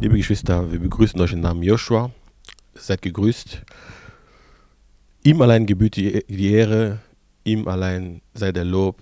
Liebe Geschwister, wir begrüßen euch im Namen Joshua. Seid gegrüßt. Ihm allein gebührt die Ehre, ihm allein sei der Lob,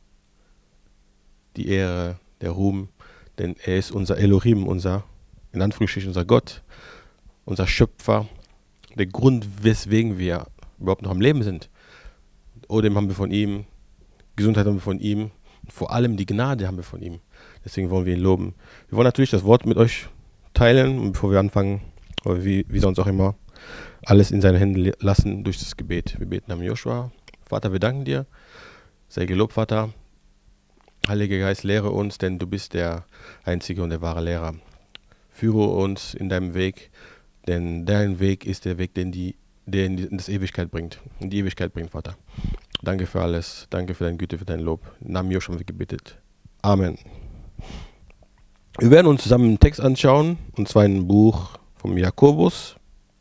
die Ehre, der Ruhm, denn er ist unser Elohim, in Anführungsstrichen unser Gott, unser Schöpfer, der Grund, weswegen wir überhaupt noch am Leben sind. Odem haben wir von ihm, Gesundheit haben wir von ihm, und vor allem die Gnade haben wir von ihm. Deswegen wollen wir ihn loben. Wir wollen natürlich das Wort mit euch teilen und bevor wir anfangen, oder wie sonst auch immer, alles in seine Hände lassen durch das Gebet. Wir beten am Joshua. Vater, wir danken dir. Sei gelobt, Vater. Heiliger Geist, lehre uns, denn du bist der einzige und der wahre Lehrer. Führe uns in deinem Weg, denn dein Weg ist der Weg, der in die Ewigkeit bringt. In die Ewigkeit bringt, Vater. Danke für alles. Danke für deine Güte, für dein Lob. Im Namen Joshua haben wir gebetet. Amen. Wir werden uns zusammen einen Text anschauen, und zwar ein Buch vom Jakobus.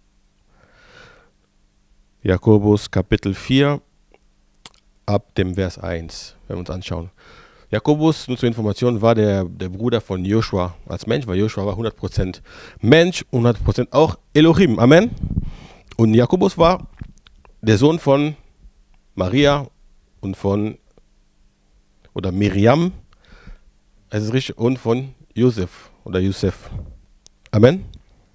Jakobus Kapitel 4, ab dem Vers 1, werden wir uns anschauen. Jakobus, nur zur Information, war der Bruder von Joshua als Mensch, weil Joshua war 100% Mensch und 100% auch Elohim. Amen. Und Jakobus war der Sohn von Maria und oder Miriam, es ist richtig, und von Josef. Amen.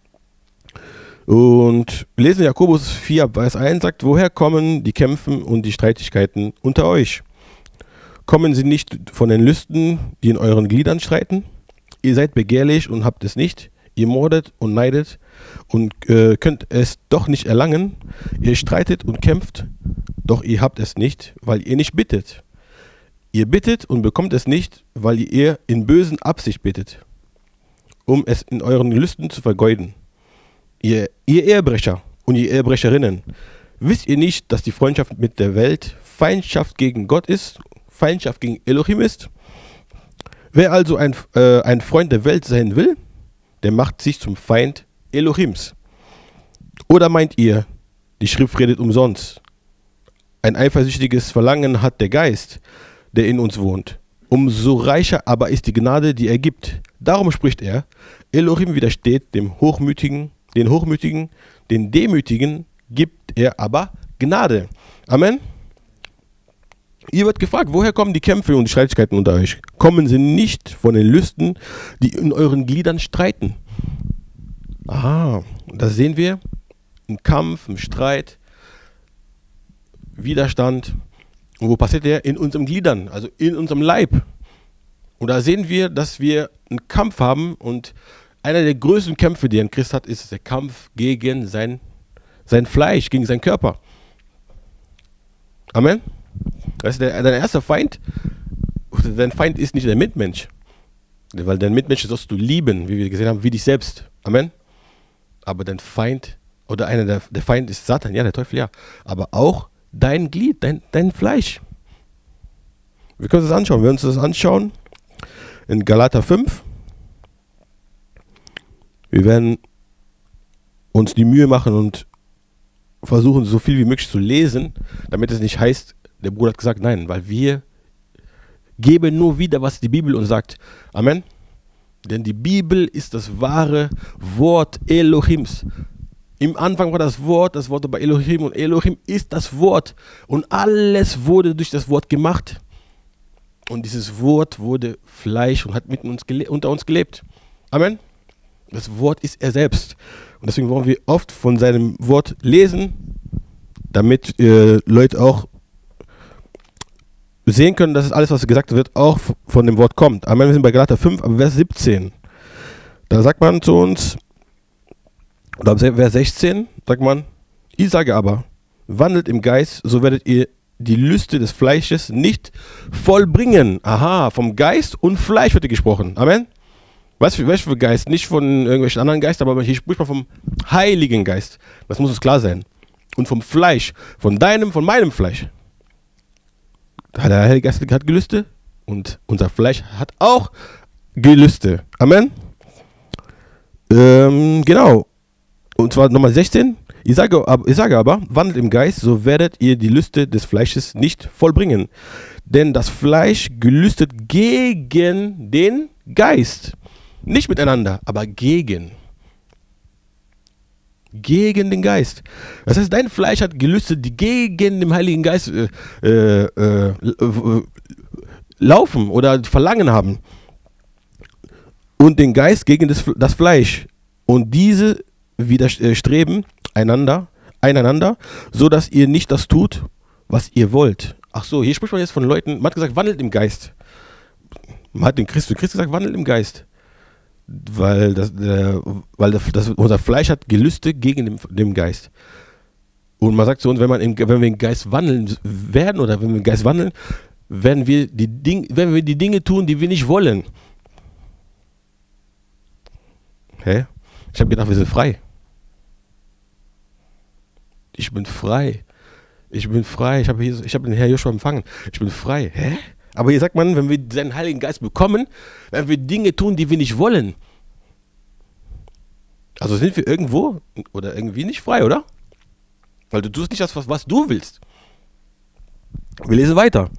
Und wir lesen Jakobus 4, Vers 1, sagt, woher kommen die Kämpfe und die Streitigkeiten unter euch? Kommen sie nicht von den Lüsten, die in euren Gliedern streiten? Ihr seid begehrlich und habt es nicht. Ihr mordet und neidet und könnt es doch nicht erlangen. Ihr streitet und kämpft, doch ihr habt es nicht, weil ihr nicht bittet. Ihr bittet und bekommt es nicht, weil ihr in bösen Absicht bittet, um es in euren Lüsten zu vergeuden. Ihr Ehebrecher und ihr Ehebrecherinnen, wisst ihr nicht, dass die Freundschaft mit der Welt Feindschaft gegen Gott ist, Feindschaft gegen Elohim ist? Wer also ein Freund der Welt sein will, der macht sich zum Feind Elohims. Oder meint ihr, die Schrift redet umsonst? Ein eifersüchtiges Verlangen hat der Geist, der in uns wohnt. Umso reicher aber ist die Gnade, die er gibt. Darum spricht er, Elohim widersteht den Hochmütigen, den Demütigen gibt er aber Gnade. Amen. Ihr wird gefragt, woher kommen die Kämpfe und die Streitigkeiten unter euch? Kommen sie nicht von den Lüsten, die in euren Gliedern streiten? Aha, das sehen wir. Im Kampf, im Streit, Widerstand. Und wo passiert der? In unseren Gliedern, also in unserem Leib. Und da sehen wir, dass wir einen Kampf haben und einer der größten Kämpfe, die ein Christ hat, ist der Kampf gegen sein Fleisch, gegen seinen Körper. Amen. Das ist dein erster Feind. Dein Feind ist nicht der Mitmensch. Weil dein Mitmensch sollst du lieben, wie wir gesehen haben, wie dich selbst. Amen. Aber dein Feind, oder einer der Feind ist Satan, ja, der Teufel, ja. Aber auch dein Glied, dein Fleisch. Wir können uns das anschauen. Wir uns das anschauen in Galater 5. Wir werden uns die Mühe machen und versuchen, so viel wie möglich zu lesen, damit es nicht heißt, der Bruder hat gesagt, nein, weil wir geben nur wieder, was die Bibel uns sagt. Amen. Denn die Bibel ist das wahre Wort Elohims. Im Anfang war das Wort bei Elohim und Elohim ist das Wort. Und alles wurde durch das Wort gemacht. Und dieses Wort wurde Fleisch und hat unter uns gelebt. Amen. Das Wort ist er selbst. Und deswegen wollen wir oft von seinem Wort lesen, damit Leute auch sehen können, dass alles, was gesagt wird, auch von dem Wort kommt. Amen. Wir sind bei Galater 5, Vers 17. Da sagt man zu uns, oder Vers 16, sagt man, ich sage aber, wandelt im Geist, so werdet ihr die Lüste des Fleisches nicht vollbringen. Aha, vom Geist und Fleisch wird hier gesprochen. Amen. Was für Geist? Nicht von irgendwelchen anderen Geistern, aber hier spricht man vom Heiligen Geist. Das muss uns klar sein. Und vom Fleisch, von meinem Fleisch. Der Heilige Geist hat Gelüste und unser Fleisch hat auch Gelüste. Amen. Genau. Und zwar nochmal 16. Ich sage aber, wandelt im Geist, so werdet ihr die Lüste des Fleisches nicht vollbringen. Denn das Fleisch gelüstet gegen den Geist. Nicht miteinander, aber gegen. Gegen den Geist. Das heißt, dein Fleisch hat Gelüste, die gegen den Heiligen Geist laufen oder Verlangen haben. Und den Geist gegen das Fleisch. Und diese widerstreben einander, so dass ihr nicht das tut, was ihr wollt. Ach so, hier spricht man jetzt von Leuten, man hat gesagt, wandelt im Geist. Man hat den Christus gesagt, wandelt im Geist. Weil unser Fleisch hat Gelüste gegen dem Geist. Und man sagt zu uns, wenn wir im Geist wandeln werden, oder wenn wir im Geist wandeln, werden wir die Dinge tun, die wir nicht wollen. Hä? Ich habe gedacht, wir sind frei. Ich bin frei. Ich bin frei. Ich habe den Herr Joshua empfangen. Ich bin frei. Hä? Aber hier sagt man, wenn wir seinen Heiligen Geist bekommen, werden wir Dinge tun, die wir nicht wollen. Also sind wir irgendwo oder irgendwie nicht frei, oder? Weil du tust nicht das, was du willst. Wir lesen weiter.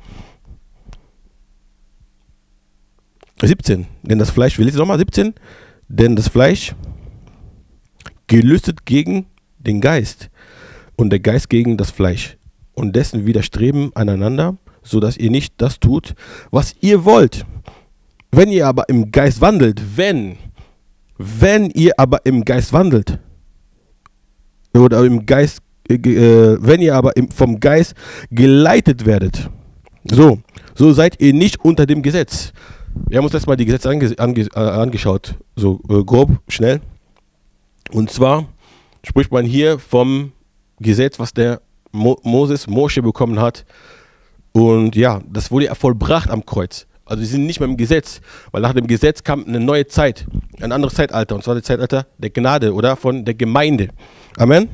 17. Denn das Fleisch, wir lesen nochmal 17. Denn das Fleisch gelüstet gegen den Geist und der Geist gegen das Fleisch. Und dessen widerstreben aneinander, so dass ihr nicht das tut, was ihr wollt. Wenn ihr aber im Geist wandelt, wenn ihr aber im Geist wandelt, oder im Geist, wenn ihr aber vom Geist geleitet werdet, so seid ihr nicht unter dem Gesetz. Wir haben uns letztes Mal die Gesetze angeschaut, so grob, schnell. Und zwar spricht man hier vom Gesetz, was der Mosche bekommen hat. Und ja, das wurde ja vollbracht am Kreuz. Also sie sind nicht mehr im Gesetz, weil nach dem Gesetz kam eine neue Zeit, ein anderes Zeitalter, und zwar das Zeitalter der Gnade oder von der Gemeinde. Amen.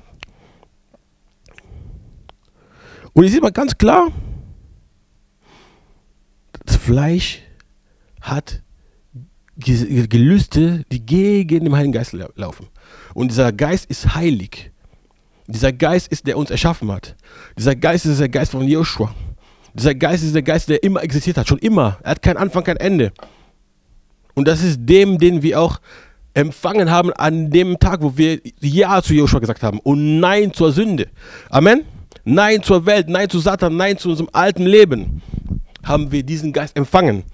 Und hier sieht man ganz klar, das Fleisch hat Gelüste, die gegen den Heiligen Geist laufen. Und dieser Geist ist heilig. Dieser Geist ist, der uns erschaffen hat. Dieser Geist ist der Geist von Joshua. Dieser Geist ist der Geist, der immer existiert hat, schon immer. Er hat keinen Anfang, kein Ende. Und das ist dem, den wir auch empfangen haben an dem Tag, wo wir Ja zu Joshua gesagt haben und Nein zur Sünde. Amen? Nein zur Welt, Nein zu Satan, Nein zu unserem alten Leben. Haben wir diesen Geist empfangen.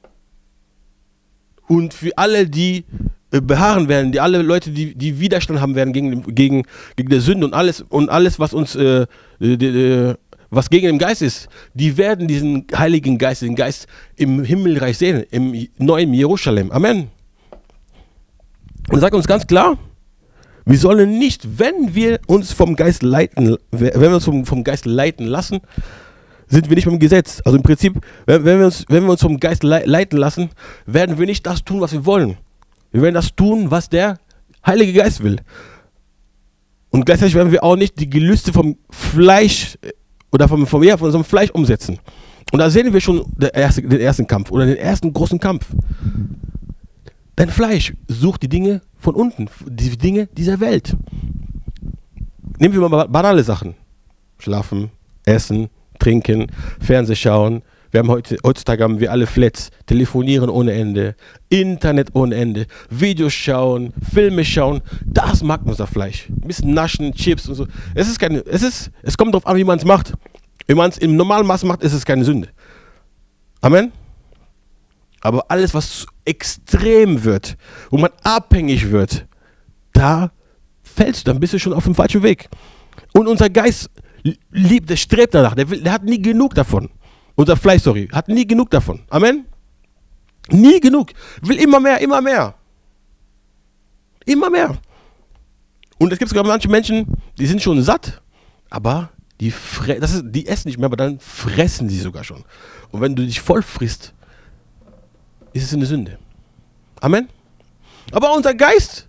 Und für alle, die beharren werden, alle Leute, die Widerstand haben werden gegen der Sünde und alles, was uns was gegen den Geist ist, die werden diesen Heiligen Geist, den Geist im Himmelreich sehen, im neuen Jerusalem. Amen. Und er sagt uns ganz klar, wir sollen nicht, wenn wir uns vom Geist leiten lassen, sind wir nicht mit dem Gesetz. Also im Prinzip, wenn wir uns vom Geist leiten lassen, werden wir nicht das tun, was wir wollen. Wir werden das tun, was der Heilige Geist will. Und gleichzeitig werden wir auch nicht die Gelüste vom Fleisch oder von unserem Fleisch umsetzen. Und da sehen wir schon den ersten Kampf oder den ersten großen Kampf. Dein Fleisch sucht die Dinge von unten, die Dinge dieser Welt. Nehmen wir mal banale Sachen. Schlafen, essen, trinken, Fernseh schauen. Heutzutage haben wir alle Flats, telefonieren ohne Ende, Internet ohne Ende, Videos schauen, Filme schauen. Das mag unser Fleisch. Ein bisschen naschen, Chips und so. Es kommt darauf an, wie man es macht. Wenn man es im normalen Maß macht, ist es keine Sünde. Amen. Aber alles, was extrem wird, wo man abhängig wird, da fällst du, dann bist du schon auf dem falschen Weg. Und unser Geist liebt, der strebt danach, der hat nie genug davon. Unser Fleisch, hat nie genug davon. Amen? Nie genug. Will immer mehr, immer mehr. Immer mehr. Und es gibt sogar manche Menschen, die sind schon satt, aber die essen nicht mehr, aber dann fressen sie sogar schon. Und wenn du dich voll frisst, ist es eine Sünde. Amen? Aber unser Geist,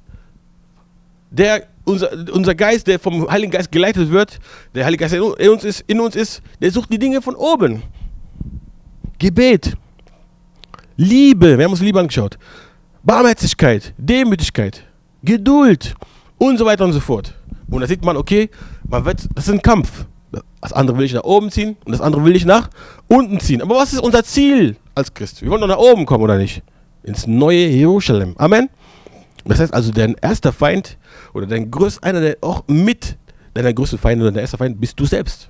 unser Geist, der vom Heiligen Geist geleitet wird, der Heilige Geist, der in uns ist, der sucht die Dinge von oben. Gebet, Liebe, wir haben uns Liebe angeschaut, Barmherzigkeit, Demütigkeit, Geduld und so weiter und so fort. Und da sieht man, okay, das ist ein Kampf. Das andere will ich nach oben ziehen und das andere will ich nach unten ziehen. Aber was ist unser Ziel als Christ? Wir wollen doch nach oben kommen, oder nicht? ins neue Jerusalem. Amen. Das heißt also, dein erster Feind oder einer der auch mit deiner größten Feind oder dein erster Feind bist du selbst.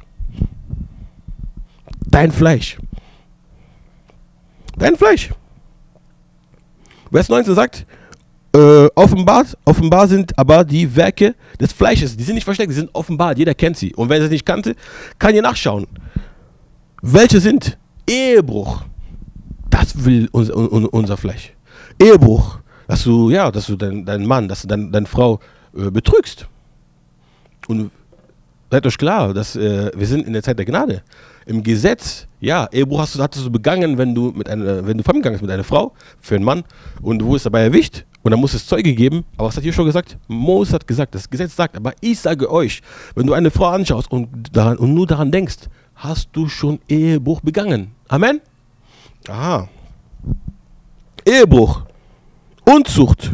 Dein Fleisch. Dein Fleisch. Vers 19 sagt, offenbar sind aber die Werke des Fleisches, die sind nicht versteckt, die sind offenbar, jeder kennt sie. Und wer sie nicht kannte, kann hier nachschauen. Welche sind? Ehebruch. Das will unser Fleisch. Ehebruch. Dass du deinen Mann, dass du deine Frau betrügst. Und seid euch klar, dass wir sind in der Zeit der Gnade. Im Gesetz, ja, Ehebruch hattest du begangen, wenn du fremdgegangen bist mit einer Frau, für einen Mann, und du wurdest dabei erwischt, und dann muss es Zeuge geben. Aber was hat hier schon gesagt? Moses hat gesagt, das Gesetz sagt, aber ich sage euch, wenn du eine Frau anschaust und nur daran denkst, hast du schon Ehebruch begangen. Amen? Aha. Ehebruch. Unzucht.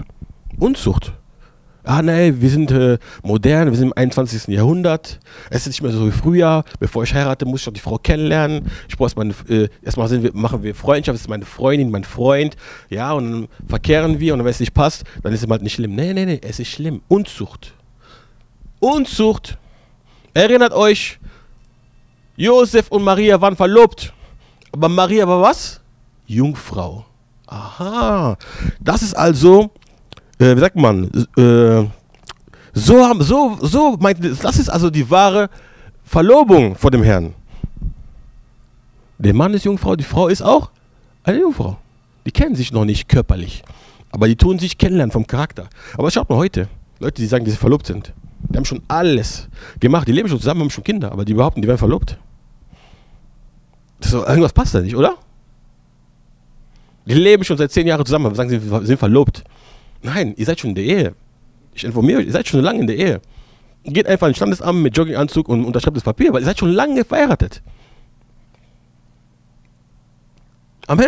Ah nein, wir sind modern, wir sind im 21. Jahrhundert. Es ist nicht mehr so wie früher. Bevor ich heirate, muss ich doch die Frau kennenlernen. Erstmal machen wir Freundschaft, das ist meine Freundin, mein Freund. Ja, und dann verkehren wir, und wenn es nicht passt, dann ist es halt nicht schlimm. Nee, es ist schlimm. Unzucht. Erinnert euch, Josef und Maria waren verlobt. Aber Maria war was? Jungfrau. Aha. Das ist also, wie sagt man, das ist also die wahre Verlobung vor dem Herrn. Der Mann ist Jungfrau, die Frau ist auch eine Jungfrau. Die kennen sich noch nicht körperlich, aber die tun sich kennenlernen vom Charakter. Aber schaut mal heute, Leute, die sagen, die verlobt sind, die haben schon alles gemacht, die leben schon zusammen, haben schon Kinder, aber die behaupten, die werden verlobt. Irgendwas passt da nicht, oder? Die leben schon seit 10 Jahren zusammen, aber sagen, sie sind verlobt. Nein, ihr seid schon in der Ehe. Ich informiere euch, ihr seid schon lange in der Ehe. Geht einfach ins Standesamt mit Jogginganzug und unterschreibt das Papier, weil ihr seid schon lange verheiratet. Amen?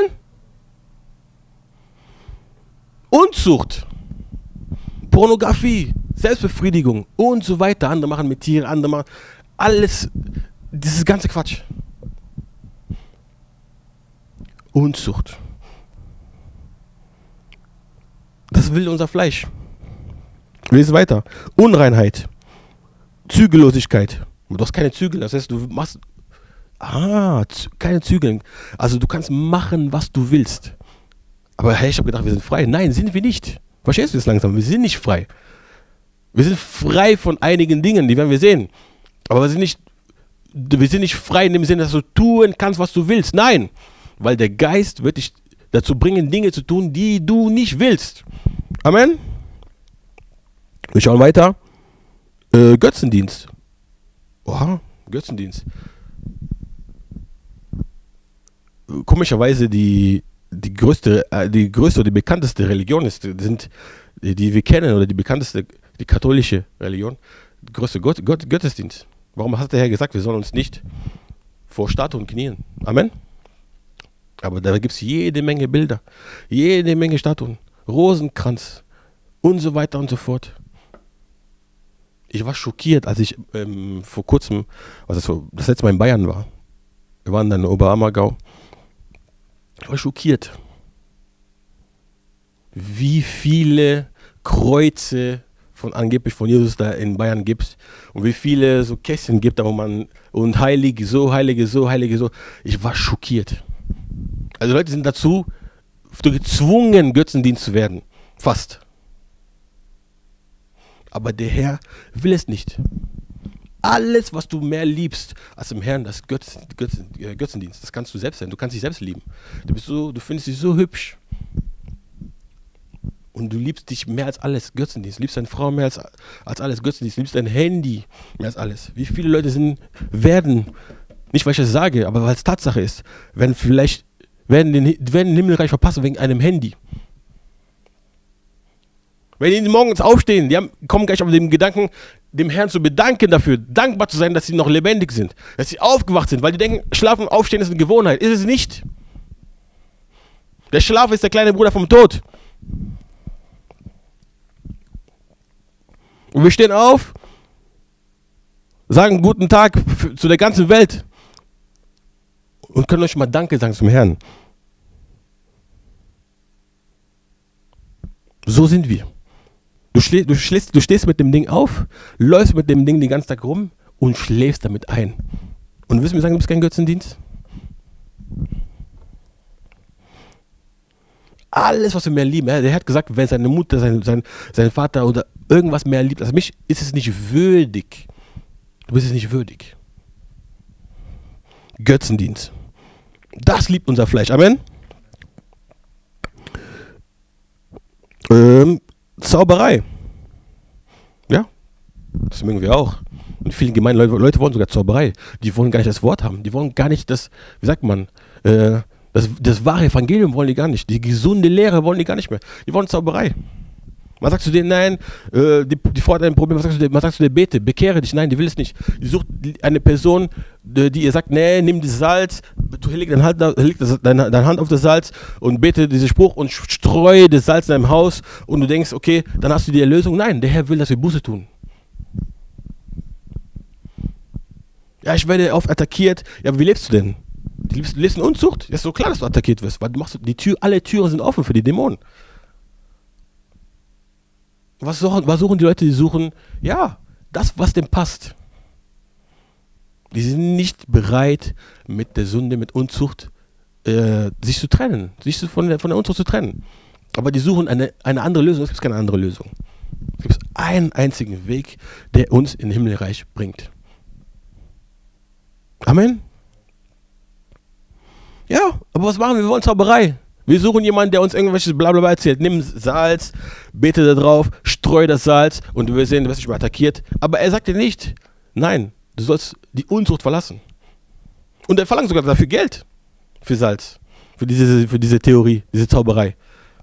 Unzucht, Pornografie, Selbstbefriedigung und so weiter. Andere machen mit Tieren, andere machen alles, dieses ganze Quatsch. Unzucht. Das will unser Fleisch. Lese weiter. Unreinheit. Zügellosigkeit. Du hast keine Zügel, das heißt, du machst... keine Zügel. Also du kannst machen, was du willst. Aber hey, ich habe gedacht, wir sind frei. Nein, sind wir nicht. Verstehst du das langsam? Wir sind nicht frei. Wir sind frei von einigen Dingen, die werden wir sehen. Aber wir sind nicht frei in dem Sinne, dass du tun kannst, was du willst. Nein, weil der Geist wird dich dazu bringen, Dinge zu tun, die du nicht willst. Amen. Wir schauen weiter. Götzendienst. Oha, Götzendienst. Komischerweise die größte oder die bekannteste Religion sind, die wir kennen, oder die bekannteste, die katholische Religion, die größte Gottesdienst. Warum hat der Herr gesagt, wir sollen uns nicht vor Statuen knien? Amen. Aber da gibt es jede Menge Bilder, jede Menge Statuen, Rosenkranz und so weiter und so fort. Ich war schockiert, als ich vor kurzem, das letzte Mal in Bayern war. Wir waren dann in Oberammergau. Ich war schockiert, wie viele Kreuze angeblich von Jesus da in Bayern gibt und wie viele so Kästchen gibt, da wo man, und Heilige, so. Ich war schockiert. Also Leute sind dazu gezwungen, Götzendienst zu werden. Fast. Aber der Herr will es nicht. Alles, was du mehr liebst als im Herrn, das Götzendienst, das kannst du selbst sein. Du kannst dich selbst lieben. Du findest dich so hübsch. Und du liebst dich mehr als alles, Götzendienst. Du liebst deine Frau mehr als alles, Götzendienst. Du liebst dein Handy mehr als alles. Wie viele Leute werden, nicht weil ich das sage, aber weil es Tatsache ist, werden den Himmelreich verpassen wegen einem Handy. Wenn die morgens aufstehen, kommen gleich auf den Gedanken, dem Herrn zu bedanken dafür, dankbar zu sein, dass sie noch lebendig sind, dass sie aufgewacht sind, weil die denken, Schlafen und Aufstehen ist eine Gewohnheit. Ist es nicht. Der Schlaf ist der kleine Bruder vom Tod. Und wir stehen auf, sagen guten Tag zu der ganzen Welt und können euch mal Danke sagen zum Herrn. So sind wir. Du stehst mit dem Ding auf, läufst mit dem Ding den ganzen Tag rum und schläfst damit ein. Und willst du mir sagen, du bist kein Götzendienst? Alles, was wir mehr lieben. Der hat gesagt, wer seine Mutter, sein Vater oder irgendwas mehr liebt als mich, ist es nicht würdig. Du bist es nicht würdig. Götzendienst. Das liebt unser Fleisch. Amen. Zauberei. Ja, das mögen wir auch. Und viele gemeine Leute wollen sogar Zauberei. Die wollen gar nicht das Wort haben. Die wollen gar nicht das, wie sagt man, das wahre Evangelium wollen die gar nicht. Die gesunde Lehre wollen die gar nicht mehr. Die wollen Zauberei. Man sagt zu denen, nein, die fordern ein Problem. Man sagt zu denen, bete, bekehre dich. Nein, die will es nicht. Die sucht eine Person, die ihr sagt, nee, nimm das Salz, leg deine Hand auf das Salz und bete diesen Spruch und streue das Salz in deinem Haus und du denkst, okay, dann hast du die Erlösung. Nein, der Herr will, dass wir Buße tun. Ja, ich werde oft attackiert. Ja, wie lebst du denn? Du lebst in Unzucht? Ja, ist so klar, dass du attackiert wirst, weil du machst alle Türen sind offen für die Dämonen. Was suchen die Leute? Die suchen, ja, das, was dem passt. Die sind nicht bereit, mit der Sünde, mit Unzucht, sich zu trennen, sich von der Unzucht zu trennen. Aber die suchen eine andere Lösung. Es gibt keine andere Lösung. Es gibt einen einzigen Weg, der uns in den Himmelreich bringt. Amen. Ja, aber was machen wir? Wir wollen Zauberei. Wir suchen jemanden, der uns irgendwelches Blablabla erzählt. Nimm Salz, bete da drauf, streu das Salz und du wirst sehen, du wirst nicht mehr attackiert. Aber er sagt dir nicht, nein, du sollst die Unzucht verlassen. Und er verlangt sogar dafür Geld. Für Salz. Für diese Theorie, diese Zauberei.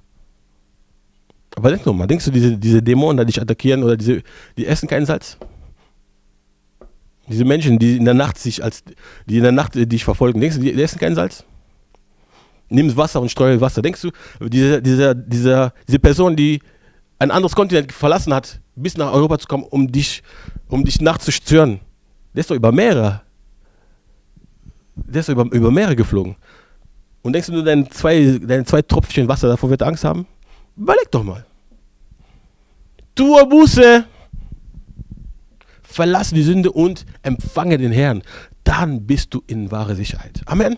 Aber denk nochmal, denkst du, diese Dämonen, die dich attackieren oder die essen kein Salz? Diese Menschen, die in der Nacht dich verfolgen, denkst du, die essen kein Salz? Nimm Wasser und streue Wasser. Denkst du, diese Person, die ein anderes Kontinent verlassen hat, bis nach Europa zu kommen, um dich nachts zu stören, der ist doch über Meere. Der ist doch über Meere geflogen. Und denkst du nur, deine zwei Tropfchen Wasser, davor wird er Angst haben? Überleg doch mal. Tue Buße. Verlasse die Sünde und empfange den Herrn. Dann bist du in wahre Sicherheit. Amen.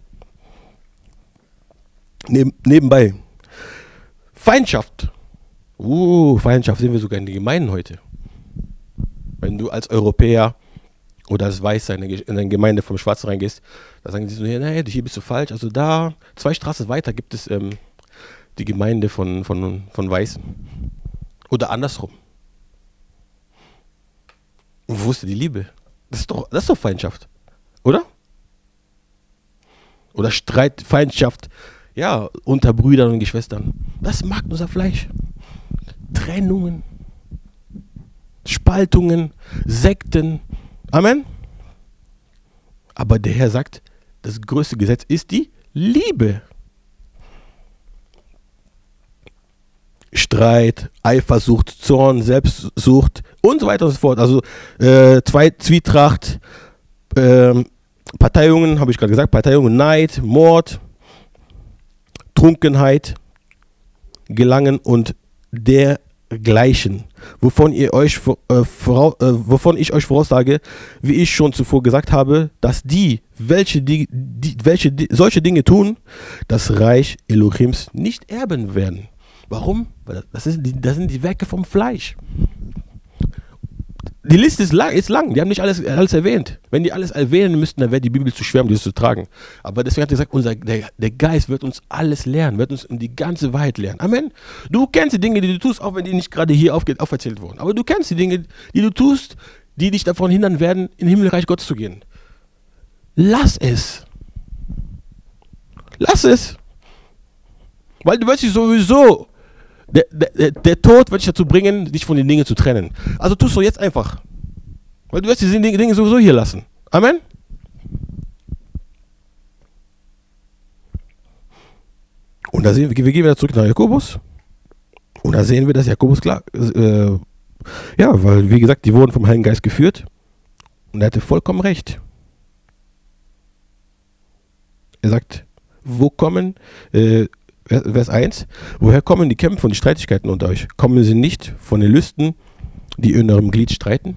Nebenbei. Feindschaft. Feindschaft sehen wir sogar in den Gemeinden heute. Wenn du als Europäer oder als Weißer in eine Gemeinde vom Schwarzen reingehst, da sagen die so, nee, hier bist du falsch. Also da, 2 Straßen weiter gibt es die Gemeinde von Weißen. Oder andersrum. Und wo ist die Liebe? Das ist doch Feindschaft. Oder? Oder Streit, Feindschaft, ja, unter Brüdern und Geschwistern. Das mag unser Fleisch. Trennungen, Spaltungen, Sekten. Amen. Aber der Herr sagt, das größte Gesetz ist die Liebe. Streit, Eifersucht, Zorn, Selbstsucht und so weiter und so fort. Also Zwietracht, Parteiungen, habe ich gerade gesagt, Parteiungen, Neid, Mord, Trunkenheit, Gelangen und dergleichen, wovon ich euch voraussage, wie ich schon zuvor gesagt habe, dass welche solche Dinge tun, das Reich Elohims nicht erben werden. Warum? Weil das sind die Werke vom Fleisch. Die Liste ist lang, die haben nicht alles erwähnt. Wenn die alles erwähnen müssten, dann wäre die Bibel zu schwer, um das zu tragen. Aber deswegen hat er gesagt, der Geist wird uns alles lernen, wird uns die ganze Wahrheit lernen. Amen. Du kennst die Dinge, die du tust, auch wenn die nicht gerade hier auferzählt wurden. Aber du kennst die Dinge, die du tust, die dich davon hindern werden, in den Himmelreich Gottes zu gehen. Lass es. Lass es. Weil du wirst dich sowieso... Der Tod wird dich dazu bringen, dich von den Dingen zu trennen. Also tust du jetzt einfach. Weil du wirst diese Dinge sowieso hier lassen. Amen? Und da sehen wir gehen wieder zurück nach Jakobus. Und da sehen wir, dass Jakobus klar, ja, weil wie gesagt, die wurden vom Heiligen Geist geführt. Und er hatte vollkommen recht. Er sagt, wo kommen Vers 1. Woher kommen die Kämpfe und die Streitigkeiten unter euch? Kommen sie nicht von den Lüsten, die in eurem Glied streiten?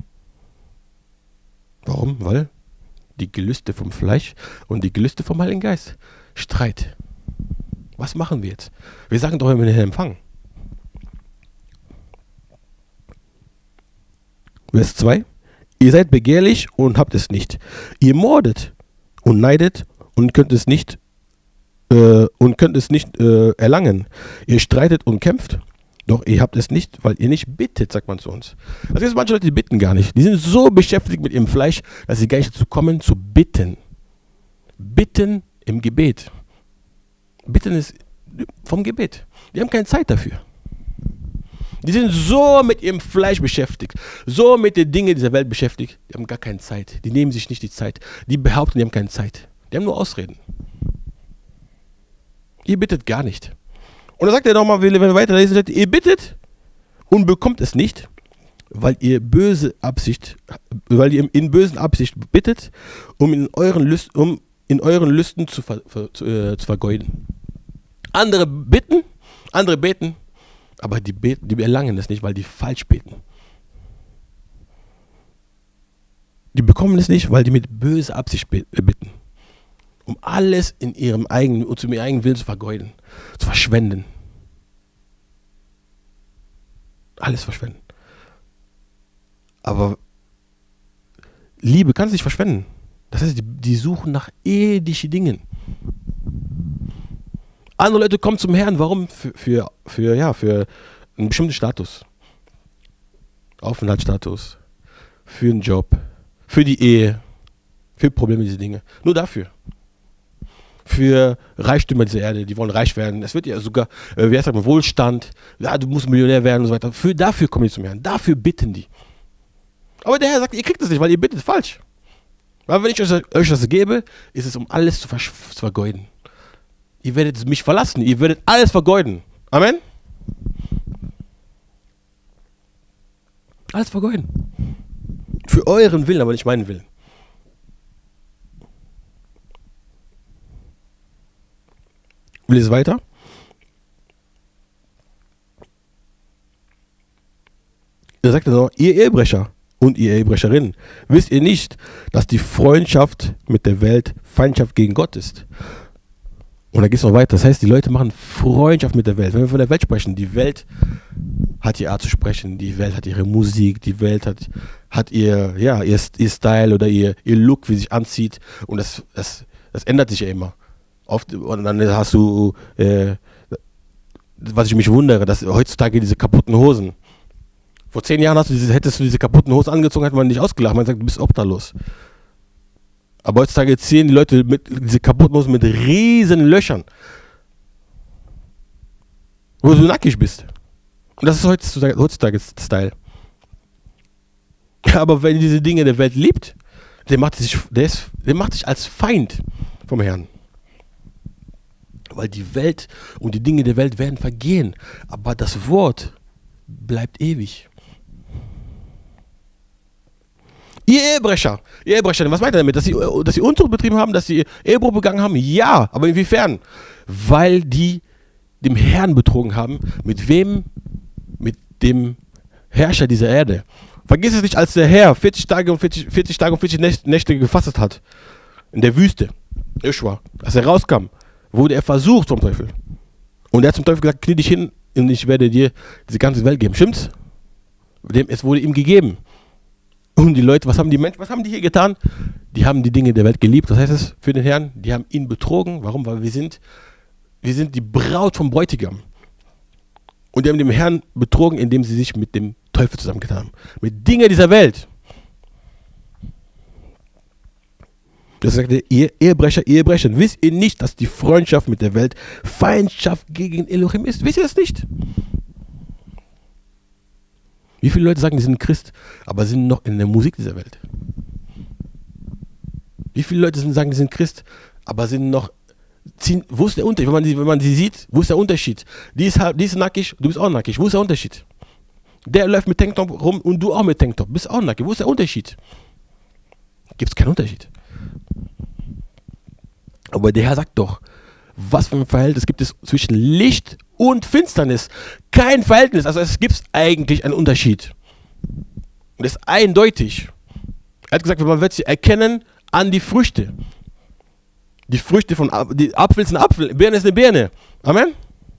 Warum? Weil die Gelüste vom Fleisch und die Gelüste vom Heiligen Geist. Streit. Was machen wir jetzt? Wir sagen doch immer den Empfang. Vers 2. Ihr seid begehrlich und habt es nicht. Ihr mordet und neidet und könnt es nicht erlangen. Ihr streitet und kämpft, doch ihr habt es nicht, weil ihr nicht bittet, sagt man zu uns. Also jetzt manche Leute, die bitten gar nicht. Die sind so beschäftigt mit ihrem Fleisch, dass sie gar nicht dazu kommen, zu bitten. Bitten im Gebet. Bitten ist vom Gebet. Die haben keine Zeit dafür. Die sind so mit ihrem Fleisch beschäftigt, so mit den Dingen dieser Welt beschäftigt, die haben gar keine Zeit. Die nehmen sich nicht die Zeit. Die behaupten, die haben keine Zeit. Die haben nur Ausreden. Ihr bittet gar nicht. Und dann sagt er nochmal, wenn wir weiterlesen, ihr bittet und bekommt es nicht, weil ihr in bösen Absicht bittet, um in euren Lüsten zu vergeuden. Andere bitten, andere beten, aber die erlangen es nicht, weil die falsch beten. Die bekommen es nicht, weil die mit böser Absicht bitten. Um alles in ihrem eigenen und zu ihrem eigenen Willen zu vergeuden, zu verschwenden. Alles verschwenden. Aber Liebe kann sich nicht verschwenden. Das heißt, die suchen nach irdischen Dingen. Andere Leute kommen zum Herrn, warum? Für einen bestimmten Status. Aufenthaltsstatus. Für einen Job. Für die Ehe. Für Probleme, diese Dinge. Nur dafür. Für Reichtümer dieser Erde, die wollen reich werden. Es wird ja sogar, Wohlstand. Ja, du musst Millionär werden und so weiter. Dafür kommen die zum Herrn. Dafür bitten die. Aber der Herr sagt, ihr kriegt das nicht, weil ihr bittet falsch. Weil wenn ich euch das gebe, ist es, um alles zu vergeuden. Ihr werdet mich verlassen. Ihr werdet alles vergeuden. Amen? Alles vergeuden. Für euren Willen, aber nicht meinen Willen. Ich lese weiter. Er sagt noch, ihr Ehebrecher und ihr Ehebrecherinnen, wisst ihr nicht, dass die Freundschaft mit der Welt Feindschaft gegen Gott ist? Und da geht es noch weiter. Das heißt, die Leute machen Freundschaft mit der Welt. Wenn wir von der Welt sprechen, die Welt hat ihre Art zu sprechen, die Welt hat ihre Musik, die Welt hat ihr Style oder ihr Look, wie sie sich anzieht. Und das ändert sich ja immer. Oft, und dann hast du, was ich mich wundere, dass heutzutage diese kaputten Hosen. Vor 10 Jahren hättest du diese kaputten Hosen angezogen, hätte man dich ausgelacht. Man sagt, du bist obdachlos. Aber heutzutage ziehen die Leute diese kaputten Hosen mit riesen Löchern. Wo du nackig bist. Und das ist heutzutage Style. Aber wenn diese Dinge der Welt liebt, der macht sich als Feind vom Herrn. Weil die Welt und die Dinge der Welt werden vergehen. Aber das Wort bleibt ewig. Ihr Ehebrecher, was meint er damit? Dass sie Unzucht betrieben haben, dass sie Ehebruch begangen haben? Ja, aber inwiefern? Weil die dem Herrn betrogen haben. Mit wem? Mit dem Herrscher dieser Erde. Vergiss es nicht, als der Herr 40 Tage und 40 Nächte gefastet hat. In der Wüste. Joshua. Als er rauskam, wurde er versucht vom Teufel. Und er hat zum Teufel gesagt, knie dich hin und ich werde dir diese ganze Welt geben. Stimmt's? Es wurde ihm gegeben. Und die Leute, was haben die hier getan? Die haben die Dinge der Welt geliebt. Das heißt es für den Herrn, die haben ihn betrogen. Warum? Weil wir sind die Braut vom Bräutigam. Und die haben den Herrn betrogen, indem sie sich mit dem Teufel zusammengetan haben. Mit Dingen dieser Welt. Das sagt er, ihr Ehebrecher, Ehebrecher, wisst ihr nicht, dass die Freundschaft mit der Welt Feindschaft gegen Elohim ist? Wisst ihr das nicht? Wie viele Leute sagen, die sind Christ, aber sind noch in der Musik dieser Welt? Wie viele Leute sagen, die sind Christ, aber sind noch... Wo ist der Unterschied? Wenn man sie sieht, wo ist der Unterschied? Die ist nackig, du bist auch nackig. Wo ist der Unterschied? Der läuft mit Tanktop rum und du auch mit Tanktop. Bist auch nackig. Wo ist der Unterschied? Gibt es keinen Unterschied. Aber der Herr sagt doch, Was für ein Verhältnis gibt es zwischen Licht und Finsternis? Kein Verhältnis. Also es gibt eigentlich einen Unterschied. Und das ist eindeutig. Er hat gesagt, man wird sie erkennen an die Früchte. Die Früchte von die Apfel ist ein Apfel, Birne ist eine Birne. Amen.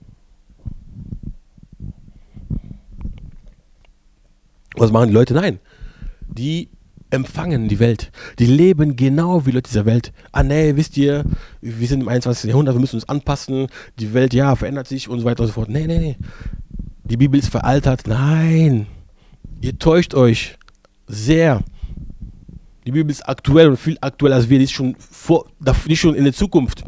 Was machen die Leute? Nein. Die empfangen die Welt. Die leben genau wie Leute dieser Welt. Ah nee, wisst ihr, wir sind im 21. Jahrhundert, wir müssen uns anpassen. Die Welt, ja, verändert sich und so weiter und so fort. Nee, nee, nee. Die Bibel ist veraltet. Nein. Ihr täuscht euch sehr. Die Bibel ist aktuell und viel aktueller als wir. Die ist schon, die ist schon in der Zukunft.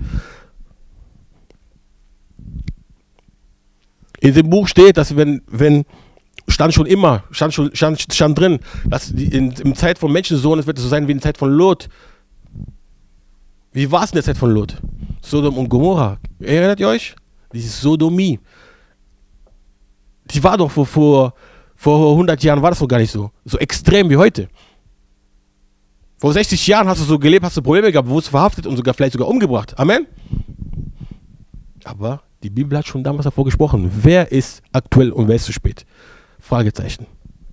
In dem Buch steht, dass stand drin, dass in Zeit von Menschensohn, es wird so sein wie in der Zeit von Lot. Wie war es in der Zeit von Lot? Sodom und Gomorra. Erinnert ihr euch? Diese Sodomie. Die war doch vor 100 Jahren, war das doch gar nicht so. So extrem wie heute. Vor 60 Jahren hast du so gelebt, hast du Probleme gehabt, wurdest verhaftet und vielleicht sogar umgebracht. Amen? Aber die Bibel hat schon damals davor gesprochen. Wer ist aktuell und wer ist zu spät? Fragezeichen.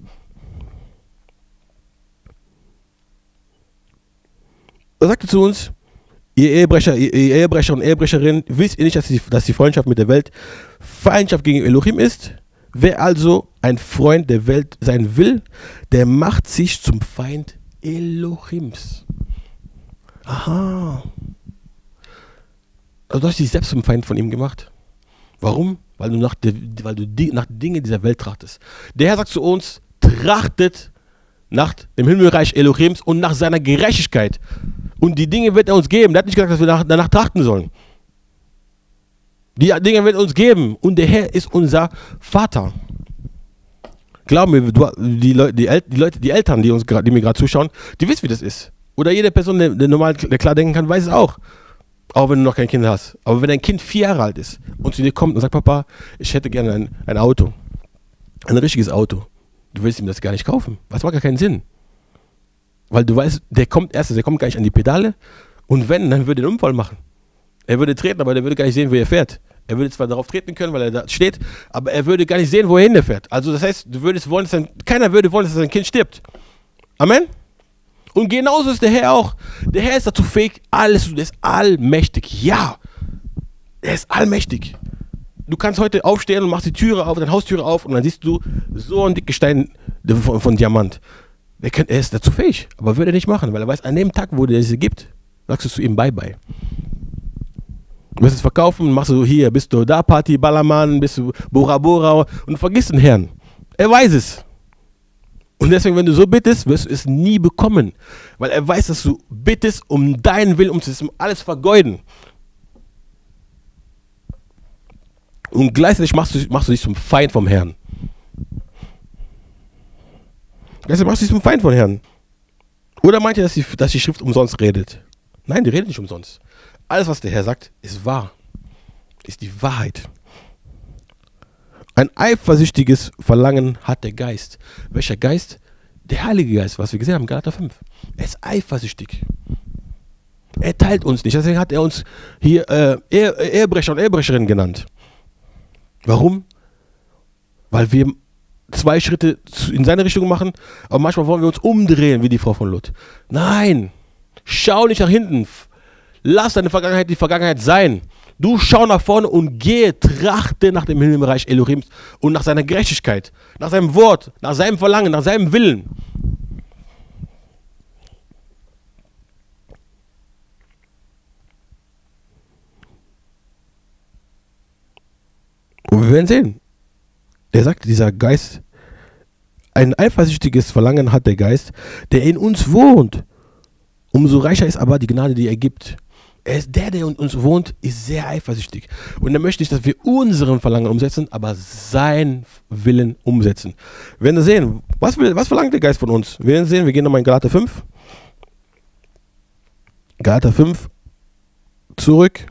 Er sagte zu uns, ihr Ehebrecher und Ehebrecherinnen, wisst ihr nicht, dass die Freundschaft mit der Welt Feindschaft gegen Elohim ist? Wer also ein Freund der Welt sein will, der macht sich zum Feind Elohims. Aha. Also du hast dich selbst zum Feind von ihm gemacht. Warum? Weil du nach Dingen dieser Welt trachtest. Der Herr sagt zu uns, trachtet nach dem Himmelreich Elohims und nach seiner Gerechtigkeit. Und die Dinge wird er uns geben. Er hat nicht gesagt, dass wir danach trachten sollen. Die Dinge wird er uns geben. Und der Herr ist unser Vater. Glaub mir, die Eltern, die mir gerade zuschauen, die wissen, wie das ist. Oder jede Person, der klar denken kann, weiß es auch. Auch wenn du noch kein Kind hast. Aber wenn dein Kind 4 Jahre alt ist und zu dir kommt und sagt, Papa, ich hätte gerne ein Auto. Ein richtiges Auto. Du willst ihm das gar nicht kaufen. Das macht gar keinen Sinn. Weil du weißt, der kommt gar nicht an die Pedale. Und wenn, dann würde er einen Unfall machen. Er würde treten, aber der würde gar nicht sehen, wo er fährt. Er würde zwar darauf treten können, weil er da steht, aber er würde gar nicht sehen, wo er hinfährt. Also das heißt, keiner würde wollen, dass sein Kind stirbt. Amen? Und genauso ist der Herr auch. Der Herr ist dazu fähig, alles zu tun. Der ist allmächtig. Ja, er ist allmächtig. Du kannst heute aufstehen und machst die Türe auf, deine Haustüre auf und dann siehst du so ein dickes Stein von Diamant. Er ist dazu fähig, aber würde er nicht machen, weil er weiß, an dem Tag, wo der sie gibt, sagst du zu ihm Bye-bye. Du wirst es verkaufen, machst du hier, bist du da Party, Ballermann, bist du Bora Bora und vergisst den Herrn. Er weiß es. Und deswegen, wenn du so bittest, wirst du es nie bekommen. Weil er weiß, dass du bittest, um deinen Willen umzusetzen, um alles vergeuden. Und gleichzeitig machst du dich zum Feind vom Herrn. Gleichzeitig machst du dich zum Feind vom Herrn. Oder meint ihr, dass die Schrift umsonst redet? Nein, die redet nicht umsonst. Alles, was der Herr sagt, ist wahr. Ist die Wahrheit. Ein eifersüchtiges Verlangen hat der Geist. Welcher Geist? Der Heilige Geist, was wir gesehen haben, Galater 5. Er ist eifersüchtig. Er teilt uns nicht. Deswegen hat er uns hier Ehebrecher und Ehebrecherinnen genannt. Warum? Weil wir 2 Schritte in seine Richtung machen, aber manchmal wollen wir uns umdrehen, wie die Frau von Lot. Nein, schau nicht nach hinten. Lass deine Vergangenheit die Vergangenheit sein. Du schau nach vorne und gehe, trachte nach dem Himmelreich Elohims und nach seiner Gerechtigkeit, nach seinem Wort, nach seinem Verlangen, nach seinem Willen. Und wir werden sehen. Er sagt, dieser Geist, ein eifersüchtiges Verlangen hat der Geist, der in uns wohnt. Umso reicher ist aber die Gnade, die er gibt. Er ist der in uns wohnt, ist sehr eifersüchtig. Und er möchte nicht, dass wir unseren Verlangen umsetzen, aber seinen Willen umsetzen. Wir werden sehen, was verlangt der Geist von uns? Wir werden sehen, wir gehen nochmal in Galater 5. Galater 5 zurück.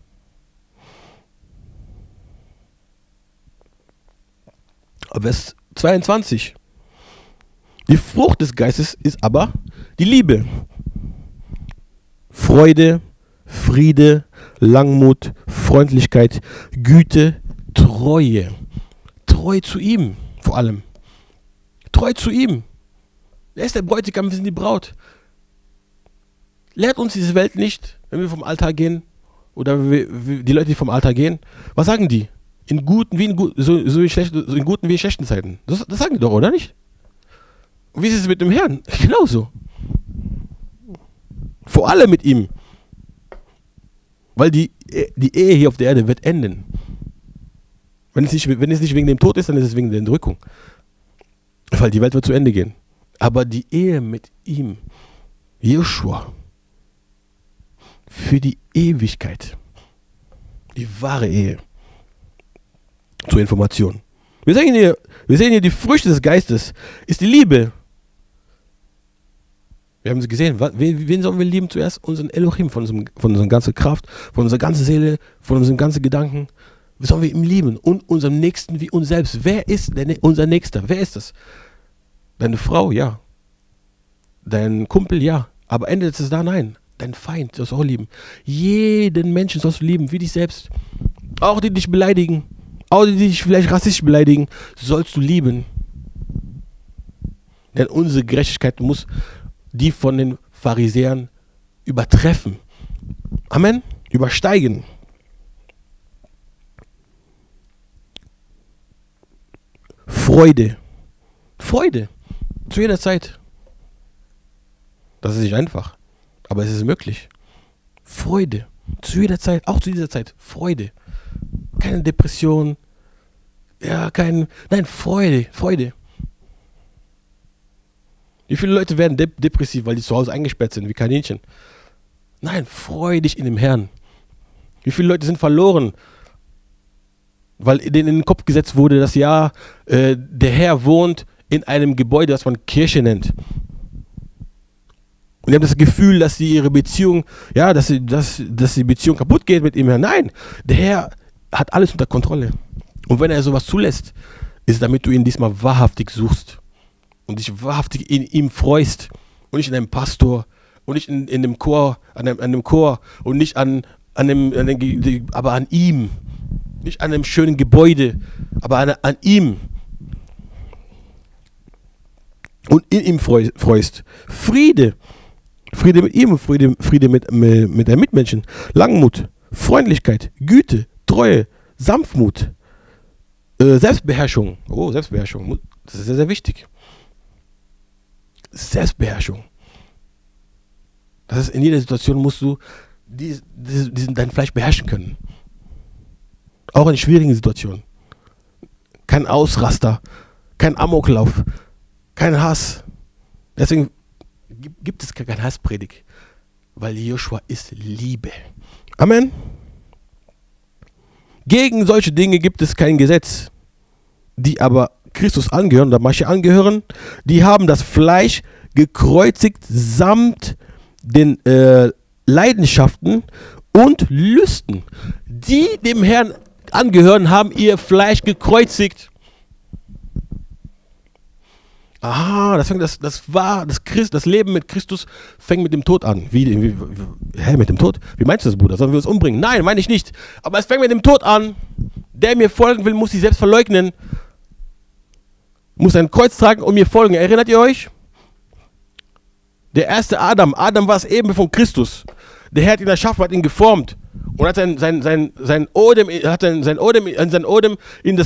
Vers 22. Die Frucht des Geistes ist aber die Liebe, Freude, Friede, Langmut, Freundlichkeit, Güte, Treue. Treu zu ihm, vor allem. Treu zu ihm. Er ist der Bräutigam, wir sind die Braut. Lehrt uns diese Welt nicht, wenn wir vom Altar gehen, oder die Leute, die vom Altar gehen. Was sagen die? In guten wie in guten wie in schlechten Zeiten. Das sagen die doch, oder nicht? Und wie ist es mit dem Herrn? Genauso. Vor allem mit ihm. Weil die Ehe hier auf der Erde wird enden. Wenn es nicht wegen dem Tod ist, dann ist es wegen der Entrückung. Weil die Welt wird zu Ende gehen. Aber die Ehe mit ihm, Joshua, für die Ewigkeit, die wahre Ehe, zur Information. Wir sehen hier die Früchte des Geistes, ist die Liebe. Wir haben sie gesehen. Wen sollen wir lieben zuerst? Unseren Elohim, von unserer ganzen Kraft, von unserer ganzen Seele, von unseren ganzen Gedanken. Wie sollen wir ihn lieben? Und unserem Nächsten wie uns selbst. Wer ist unser Nächster? Wer ist das? Deine Frau, ja. Dein Kumpel, ja. Aber endet es da? Nein. Dein Feind sollst du auch lieben. Jeden Menschen sollst du lieben, wie dich selbst. Auch die dich beleidigen. Auch die dich vielleicht rassistisch beleidigen, sollst du lieben. Denn unsere Gerechtigkeit muss die von den Pharisäern übertreffen. Amen. Übersteigen. Freude. Freude. Zu jeder Zeit. Das ist nicht einfach. Aber es ist möglich. Freude. Zu jeder Zeit. Auch zu dieser Zeit. Freude. Keine Depression. Ja, nein, Freude. Freude. Wie viele Leute werden depressiv, weil die zu Hause eingesperrt sind, wie Kaninchen? Nein, freu dich in dem Herrn. Wie viele Leute sind verloren, weil denen in den Kopf gesetzt wurde, dass ja, der Herr wohnt in einem Gebäude, das man Kirche nennt. Und die haben das Gefühl, dass sie ihre Beziehung, ja, dass die Beziehung kaputt geht mit ihm. Nein, der Herr hat alles unter Kontrolle. Und wenn er sowas zulässt, ist es, damit du ihn diesmal wahrhaftig suchst und dich wahrhaftig in ihm freust und nicht in einem Pastor und nicht in dem Chor, an einem Chor und nicht aber an ihm. Nicht an einem schönen Gebäude, aber an ihm. Und in ihm freust. Friede. Friede mit ihm und Friede mit deinen Mitmenschen. Langmut, Freundlichkeit, Güte, Treue, Sanftmut, Selbstbeherrschung. Oh, Selbstbeherrschung. Das ist sehr, sehr wichtig. Selbstbeherrschung. Das ist, in jeder Situation musst du dein Fleisch beherrschen können. Auch in schwierigen Situationen. Kein Ausraster, kein Amoklauf, kein Hass. Deswegen gibt es kein Hasspredigt, weil Joshua ist Liebe. Amen. Gegen solche Dinge gibt es kein Gesetz. Die aber Christus angehören, oder manche angehören, die haben das Fleisch gekreuzigt samt den Leidenschaften und Lüsten. Die dem Herrn angehören, haben ihr Fleisch gekreuzigt. Aha, das Leben mit Christus fängt mit dem Tod an. Hä, mit dem Tod? Wie meinst du das, Bruder? Sollen wir uns umbringen? Nein, meine ich nicht. Aber es fängt mit dem Tod an. Der mir folgen will, muss sich selbst verleugnen. Muss ein Kreuz tragen und mir folgen. Erinnert ihr euch? Der erste Adam war es eben von Christus. Der Herr hat ihn erschaffen, hat ihn geformt und hat sein Odem in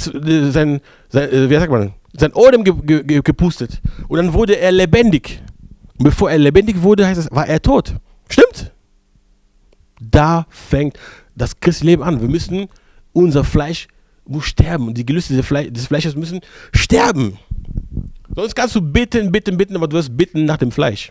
sein Odem gepustet. Und dann wurde er lebendig. Und bevor er lebendig wurde, heißt es, war er tot. Stimmt? Da fängt das Christleben an. Wir müssen, unser Fleisch muss sterben. Und die Gelüste des Fleisches müssen sterben. Sonst kannst du bitten, aber du wirst bitten nach dem Fleisch.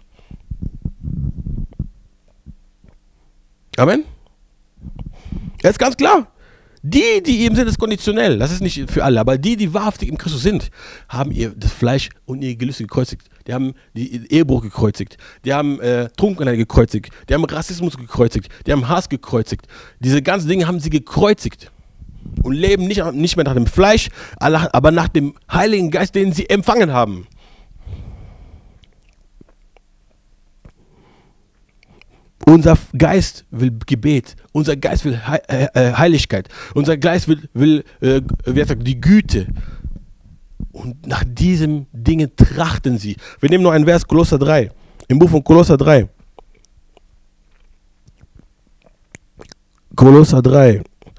Amen? Das ist ganz klar. Die ihm sind, ist konditionell. Das ist nicht für alle. Aber die wahrhaftig im Christus sind, haben das Fleisch und ihre Gelüste gekreuzigt. Die haben die Ehebruch gekreuzigt. Die haben Trunkenheit gekreuzigt. Die haben Rassismus gekreuzigt. Die haben Hass gekreuzigt. Diese ganzen Dinge haben sie gekreuzigt. Und leben nicht mehr nach dem Fleisch, aber nach dem Heiligen Geist, den sie empfangen haben. Unser Geist will Gebet, unser Geist will Heiligkeit, unser Geist will die Güte. Und nach diesen Dingen trachten sie. Wir nehmen noch einen Vers, Kolosser 3, im Buch von Kolosser 3. Kolosser 3.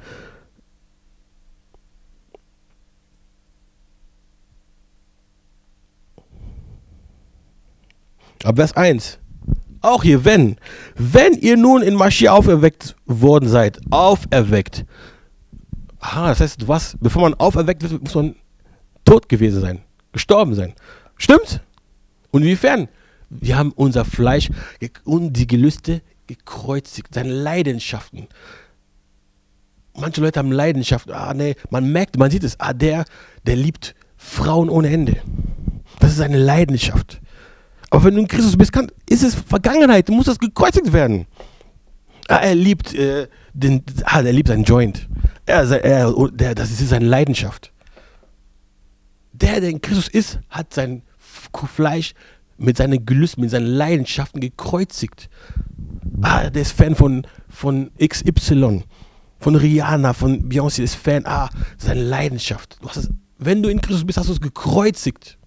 Ab Vers 1. Auch hier, wenn ihr nun in Maschia auferweckt worden seid, auferweckt. Aha, das heißt, bevor man auferweckt wird, muss man tot gewesen sein, gestorben sein. Stimmt? Und inwiefern? Wir haben unser Fleisch und die Gelüste gekreuzigt, seine Leidenschaften. Manche Leute haben Leidenschaft. Nee, man merkt, man sieht es. Der liebt Frauen ohne Ende. Das ist eine Leidenschaft. Aber wenn du in Christus bist, ist es Vergangenheit. Du musst das gekreuzigt werden. Er liebt der liebt seinen Joint. Das ist seine Leidenschaft. Der in Christus ist, hat sein Fleisch mit seinen Gelüsten, mit seinen Leidenschaften gekreuzigt. Der ist Fan von XY, von Rihanna, von Beyoncé, ist Fan. Seine Leidenschaft. Wenn du in Christus bist, hast du es gekreuzigt.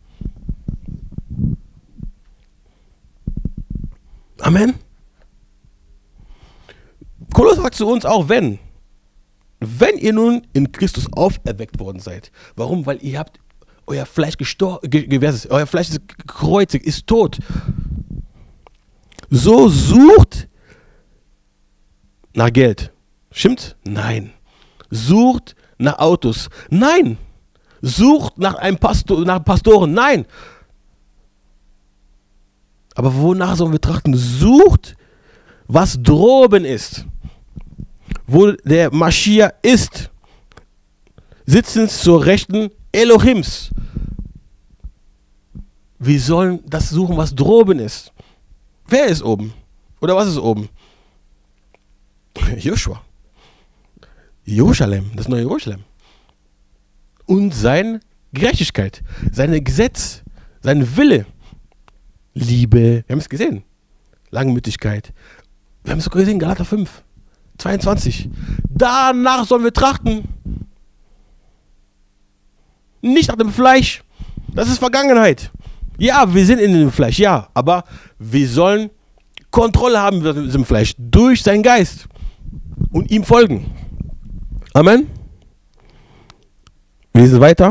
Amen. Kolosser sagt zu uns auch, wenn ihr nun in Christus auferweckt worden seid. Warum? Weil ihr habt euer Fleisch euer Fleisch ist gekreuzigt, ist tot. So sucht nach Geld. Stimmt? Nein. Sucht nach Autos. Nein. Sucht nach einem nach Pastoren. Nein. Aber wonach sollen wir trachten? Sucht, was droben ist. Wo der Maschia ist. Sitzend zur Rechten Elohims. Wir sollen das suchen, was droben ist. Wer ist oben? Oder was ist oben? Joshua. Jerusalem, das neue Jerusalem. Und seine Gerechtigkeit, sein Gesetz, sein Wille. Liebe, wir haben es gesehen. Langmütigkeit. Wir haben es sogar gesehen, Galater 5, 22. Danach sollen wir trachten. Nicht nach dem Fleisch. Das ist Vergangenheit. Ja, wir sind in dem Fleisch, ja. Aber wir sollen Kontrolle haben über diesem Fleisch durch seinen Geist und ihm folgen. Amen. Wir lesen weiter.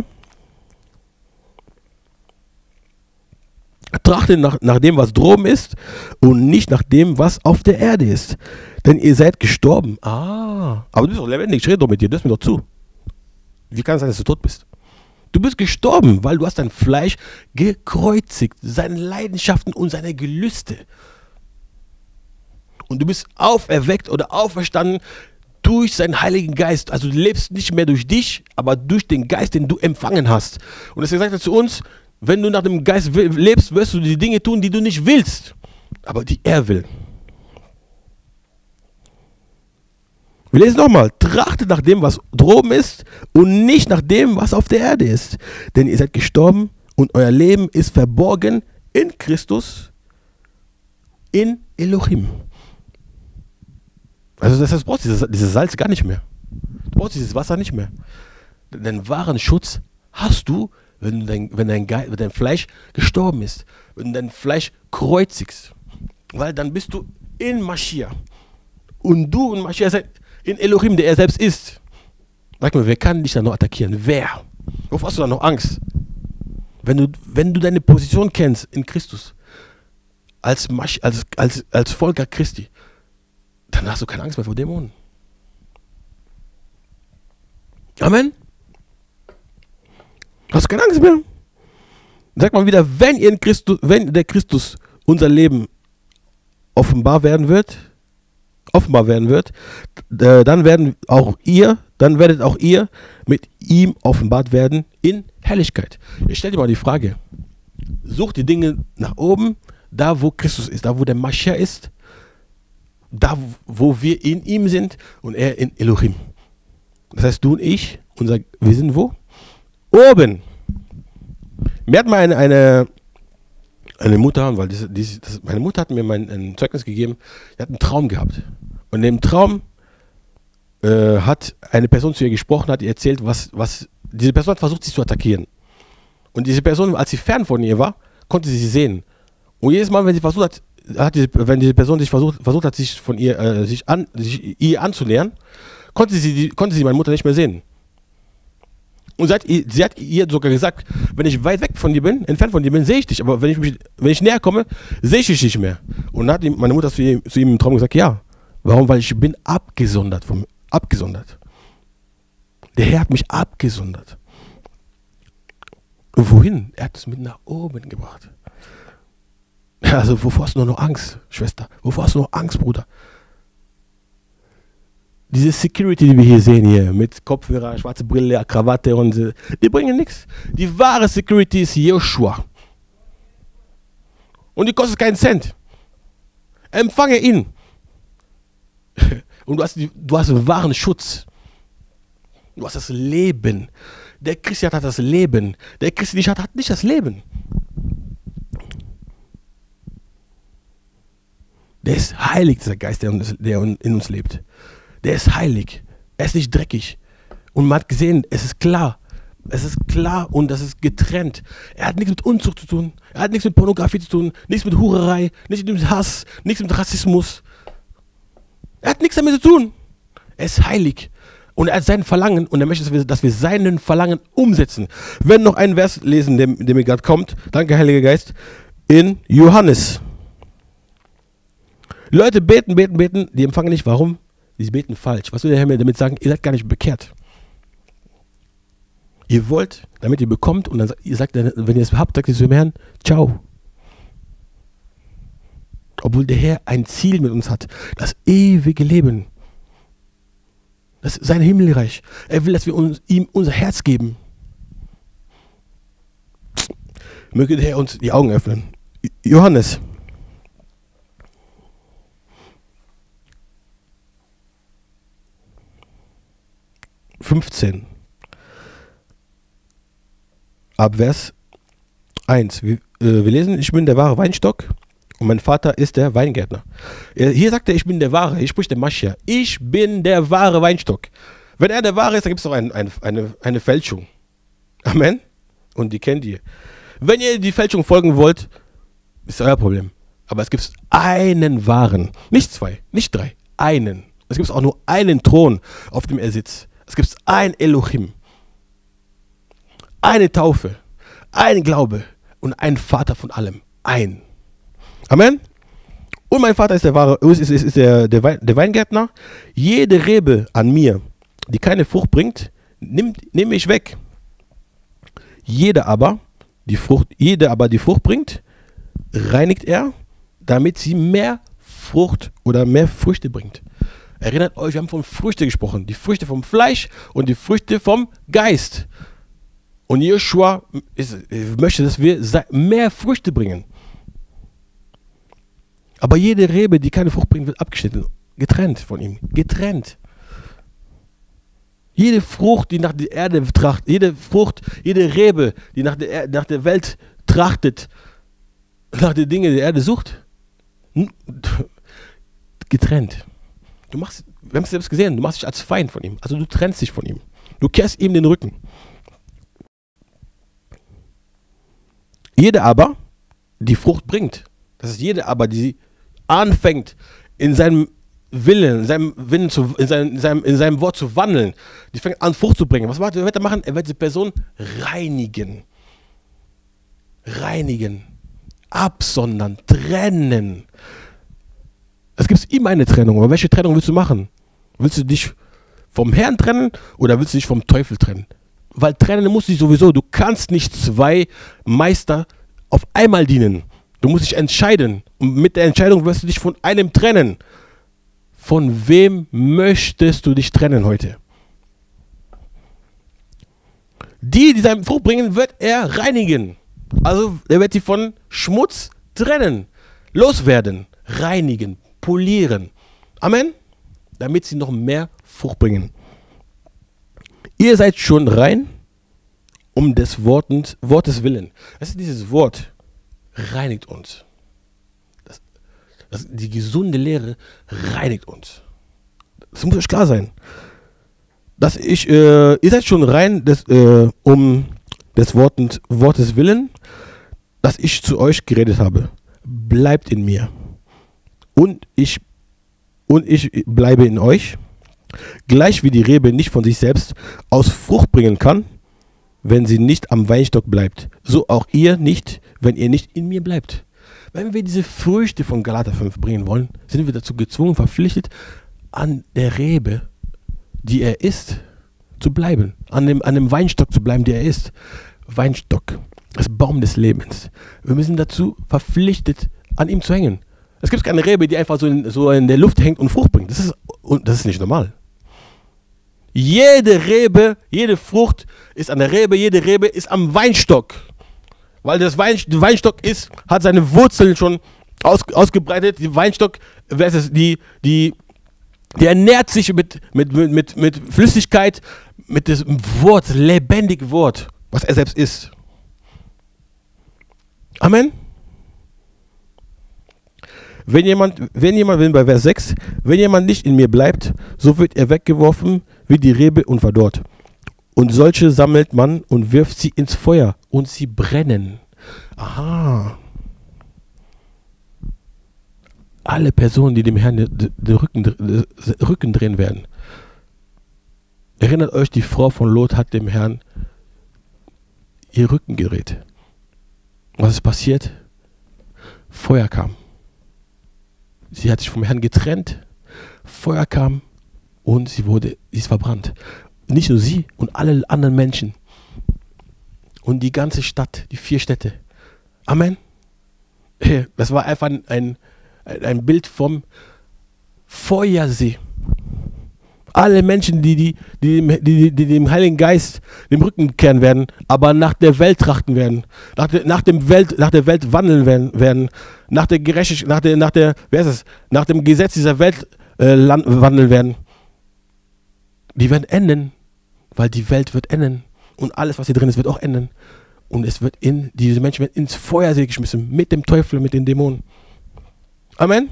Trachtet nach dem, was droben ist und nicht nach dem, was auf der Erde ist. Denn ihr seid gestorben. Aber du bist doch lebendig. Ich rede doch mit dir. Du hörst mir doch zu. Wie kann es sein, dass du tot bist? Du bist gestorben, weil du hast dein Fleisch gekreuzigt. Seine Leidenschaften und seine Gelüste. Und du bist auferweckt oder auferstanden durch seinen Heiligen Geist. Also du lebst nicht mehr durch dich, aber durch den Geist, den du empfangen hast. Und deswegen sagt er zu uns, wenn du nach dem Geist lebst, wirst du die Dinge tun, die du nicht willst, aber die er will. Wir lesen nochmal. Trachtet nach dem, was droben ist und nicht nach dem, was auf der Erde ist. Denn ihr seid gestorben und euer Leben ist verborgen in Christus, in Elohim. Also das heißt, du brauchst dieses Salz gar nicht mehr. Du brauchst dieses Wasser nicht mehr. Den wahren Schutz hast du, wenn dein Fleisch gestorben ist, wenn dein Fleisch kreuzigst, weil dann bist du in Maschia und du und Maschia seid in Elohim, der er selbst ist. Sag mal, wer kann dich dann noch attackieren? Wer? Wovor hast du dann noch Angst? Wenn du deine Position kennst in Christus, als Volker Christi, dann hast du keine Angst mehr vor Dämonen. Amen. Hast du keine Angst mehr? Sag mal wieder, wenn der Christus unser Leben offenbar werden wird, dann werdet auch ihr mit ihm offenbart werden in Herrlichkeit. Ich stelle dir mal die Frage, such die Dinge nach oben, da wo Christus ist, da wo der Maschia ist, da wo wir in ihm sind und er in Elohim. Das heißt, du und ich, wir sind wo? Oben. Mir hat mal Eine Mutter, weil meine Mutter hat mir ein Zeugnis gegeben, sie hat einen Traum gehabt. Und in dem Traum hat eine Person zu ihr gesprochen, hat ihr erzählt, was diese Person hat versucht, sie zu attackieren. Und diese Person, als sie fern von ihr war, konnte sie sehen. Und jedes Mal, wenn sie versucht hat, wenn diese Person versucht hat, sich von ihr, ihr anzunähern, konnte sie meine Mutter nicht mehr sehen. Und sie hat ihr sogar gesagt, wenn ich weit weg von dir bin, entfernt von dir bin, sehe ich dich. Aber wenn ich näher komme, sehe ich dich nicht mehr. Und dann hat meine Mutter zu ihm im Traum gesagt, ja. Warum? Weil ich bin abgesondert. Der Herr hat mich abgesondert. Und wohin? Er hat es mit nach oben gebracht. Also wovor hast du noch Angst, Schwester? Wovor hast du noch Angst, Bruder? Diese Security, die wir hier sehen, hier mit Kopfhörer, schwarze Brille, Krawatte und die bringen nichts. Die wahre Security ist Joshua. Und die kostet keinen Cent. Empfange ihn. Und du hast wahren Schutz. Du hast das Leben. Der Christ hat das Leben. Der Christ hat nicht das Leben. Der ist heilig, dieser Geist, der in uns lebt. Der ist heilig. Er ist nicht dreckig. Und man hat gesehen, es ist klar. Es ist klar und das ist getrennt. Er hat nichts mit Unzucht zu tun. Er hat nichts mit Pornografie zu tun. Nichts mit Hurerei. Nichts mit Hass. Nichts mit Rassismus. Er hat nichts damit zu tun. Er ist heilig. Und er hat sein Verlangen und er möchte, dass wir seinen Verlangen umsetzen. Wir werden noch einen Vers lesen, der mir gerade kommt. Danke, Heiliger Geist. In Johannes. Leute beten, die empfangen nicht. Warum? Die beten falsch. Was will der Herr mir damit sagen? Ihr seid gar nicht bekehrt. Ihr wollt, damit ihr bekommt und dann ihr sagt, wenn ihr es habt, sagt ihr zu dem Herrn, ciao. Obwohl der Herr ein Ziel mit uns hat. Das ewige Leben. Das ist sein Himmelreich. Er will, dass wir ihm unser Herz geben. Möge der Herr uns die Augen öffnen. Johannes. Ab Vers 1. Wir lesen, ich bin der wahre Weinstock und mein Vater ist der Weingärtner. Hier sagt er, ich bin der wahre, hier spricht der Maschia. Ich bin der wahre Weinstock. Wenn er der wahre ist, dann gibt es doch eine Fälschung. Amen. Und die kennt ihr. Wenn ihr die Fälschung folgen wollt, ist euer Problem. Aber es gibt einen wahren. Nicht zwei, nicht drei. Einen. Es gibt auch nur einen Thron, auf dem er sitzt. Es gibt ein Elohim. Eine Taufe. Ein Glaube. Und ein Vater von allem. Ein. Amen. Und mein Vater ist der Weingärtner. Jede Rebe an mir, die keine Frucht bringt, nehme ich weg. Jede aber die Frucht bringt, reinigt er, damit sie mehr Frucht oder mehr Früchte bringt. Erinnert euch, wir haben von Früchte gesprochen. Die Früchte vom Fleisch und die Früchte vom Geist. Und Joshua möchte, dass wir mehr Früchte bringen. Aber jede Rebe, die keine Frucht bringt, wird abgeschnitten. Getrennt von ihm. Getrennt. Jede Frucht, die nach der Erde trachtet, jede Rebe, die nach der Welt trachtet, nach den Dingen der Erde sucht, getrennt. Wir haben es selbst gesehen, du machst dich als Feind von ihm. Also du trennst dich von ihm. Du kehrst ihm den Rücken. Jede aber, die Frucht bringt, das ist jede aber, die anfängt, in seinem Willen, in seinem Wort zu wandeln, die fängt an, Frucht zu bringen. Was wird er machen? Er wird die Person reinigen. Reinigen. Absondern. Trennen. Es gibt immer eine Trennung, aber welche Trennung willst du machen? Willst du dich vom Herrn trennen oder willst du dich vom Teufel trennen? Weil trennen musst du dich sowieso. Du kannst nicht zwei Meister auf einmal dienen. Du musst dich entscheiden. Und mit der Entscheidung wirst du dich von einem trennen. Von wem möchtest du dich trennen heute? Die seine Frucht bringen, wird er reinigen. Also er wird sie von Schmutz trennen. Loswerden. Reinigen. Polieren. Amen. Damit sie noch mehr Frucht bringen. Ihr seid schon rein um des Wortes willen. Das ist dieses Wort. reinigt uns. Die gesunde Lehre reinigt uns. Das muss euch klar sein. Ihr seid schon rein um des Wortes willen, dass ich zu euch geredet habe. Bleibt in mir. Und ich bleibe in euch. Gleich wie die Rebe nicht von sich selbst aus Frucht bringen kann, wenn sie nicht am Weinstock bleibt. So auch ihr nicht, wenn ihr nicht in mir bleibt. Wenn wir diese Früchte von Galater 5 bringen wollen, sind wir dazu gezwungen, verpflichtet, an der Rebe, die er ist, zu bleiben. An dem Weinstock zu bleiben, der er ist. Weinstock, das Baum des Lebens. Wir müssen dazu verpflichtet, an ihm zu hängen. Es gibt keine Rebe, die einfach so in der Luft hängt und Frucht bringt. Das ist nicht normal. Jede Rebe, jede Frucht ist an der Rebe, jede Rebe ist am Weinstock. Weil der Weinstock hat seine Wurzeln schon ausgebreitet. Der Weinstock, die ernährt sich mit Flüssigkeit, mit dem Wort, lebendigen Wort, was er selbst ist. Amen. Wenn jemand bei Vers 6, wenn jemand nicht in mir bleibt, so wird er weggeworfen wie die Rebe und verdorrt. Und solche sammelt man und wirft sie ins Feuer und sie brennen. Aha. Alle Personen, die dem Herrn den Rücken drehen werden. Erinnert euch, die Frau von Lot hat dem Herrn ihr Rücken gedreht. Was ist passiert? Feuer kam. Sie hat sich vom Herrn getrennt, Feuer kam und sie ist verbrannt. Nicht nur sie und alle anderen Menschen. Und die ganze Stadt, die 4 Städte. Amen. Das war einfach ein Bild vom Feuersee. Alle Menschen, die dem Heiligen Geist den Rücken kehren werden, aber nach der Welt trachten werden, nach der Welt wandeln werden, nach dem Gesetz dieser Welt wandeln werden. Die werden enden, weil die Welt wird enden und alles, was hier drin ist, wird auch enden. Und diese Menschen werden ins Feuersee geschmissen, mit dem Teufel, mit den Dämonen. Amen.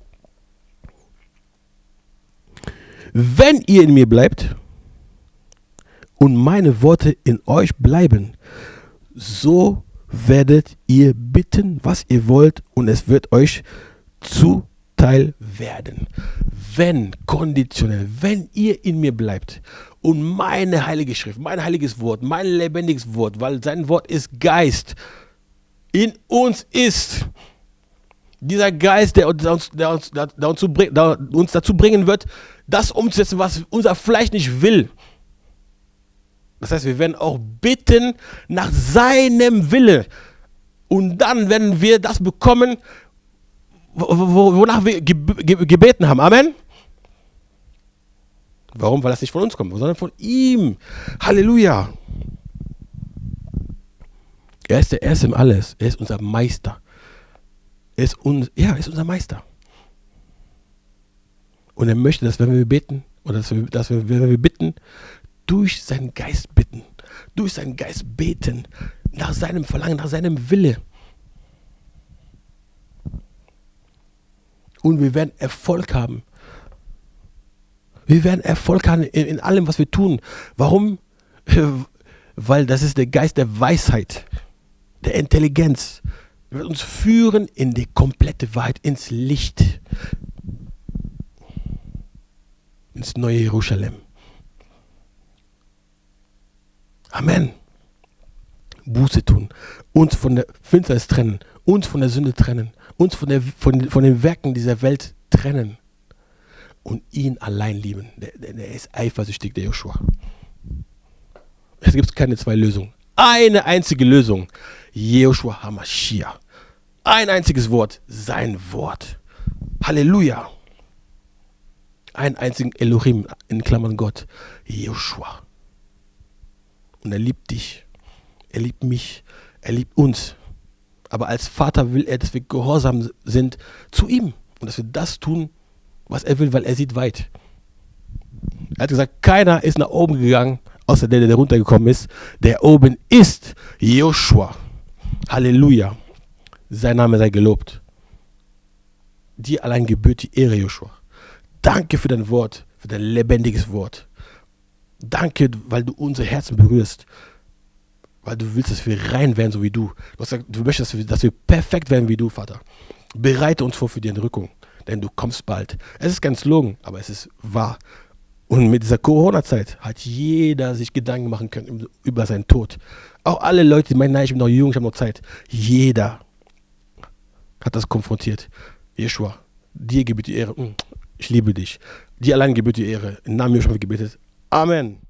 Wenn ihr in mir bleibt und meine Worte in euch bleiben, so werdet ihr bitten, was ihr wollt, und es wird euch zuteil werden. Wenn, konditionell, wenn ihr in mir bleibt und meine heilige Schrift, mein heiliges Wort, mein lebendiges Wort, weil sein Wort ist Geist, in uns ist, dieser Geist, der uns dazu bringen wird, das umzusetzen, was unser Fleisch nicht will. Das heißt, wir werden auch bitten nach seinem Wille. Und dann werden wir das bekommen, wonach wir gebeten haben. Amen. Warum? Weil das nicht von uns kommt, sondern von ihm. Halleluja. Er ist der Erste im Alles. Er ist unser Meister. Er ist unser Meister. Und er möchte, dass wenn wir beten, oder dass wir, wenn wir bitten, durch seinen Geist bitten, durch seinen Geist beten, nach seinem Verlangen, nach seinem Wille. Und wir werden Erfolg haben. Wir werden Erfolg haben in allem, was wir tun. Warum? Weil das ist der Geist der Weisheit, der Intelligenz. Er wird uns führen in die komplette Wahrheit, ins Licht, ins neue Jerusalem. Amen. Buße tun, uns von der Finsternis trennen, uns von der Sünde trennen, uns von den Werken dieser Welt trennen und ihn allein lieben. Der ist eifersüchtig, der Joshua. Es gibt keine 2 Lösungen. Eine einzige Lösung. Joshua HaMashiach. Ein einziges Wort. Sein Wort. Halleluja. Einen einzigen Elohim, in Klammern Gott. Joshua. Und er liebt dich. Er liebt mich. Er liebt uns. Aber als Vater will er, dass wir gehorsam sind zu ihm. Und dass wir das tun, was er will, weil er sieht weit. Er hat gesagt, keiner ist nach oben gegangen, außer der runtergekommen ist. Der oben ist Joshua. Halleluja. Sein Name sei gelobt. Dir allein gebührt die Ehre, Joshua. Danke für dein Wort, für dein lebendiges Wort. Danke, weil du unser Herzen berührst. Weil du willst, dass wir rein werden, so wie du. Du hast gesagt, du möchtest, dass wir perfekt werden wie du, Vater. Bereite uns vor für die Entrückung, denn du kommst bald. Es ist ganz Slogan, aber es ist wahr. Und mit dieser Corona-Zeit hat jeder sich Gedanken machen können über seinen Tod. Auch alle Leute, die meinen, nein, ich bin noch jung, ich habe noch Zeit. Jeder hat das konfrontiert. Jeschua, dir gebührt die Ehre. Ich liebe dich. Dir allein gebührt die Ehre. Im Namen Jeschua gebetet. Amen.